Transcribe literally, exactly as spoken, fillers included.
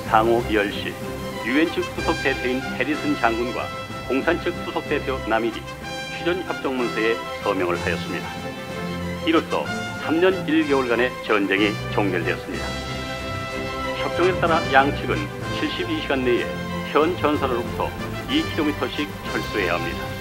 상호 열 시 유엔 측 수석 대표인 해리슨 장군과 공산 측 수석 대표 남일이 휴전 협정문서에 서명을 하였습니다. 이로써 삼 년 일 개월간의 전쟁이 종결되었습니다. 협정에 따라 양측은 칠십이 시간 내에 현 전선으로부터 이 킬로미터씩 철수해야 합니다.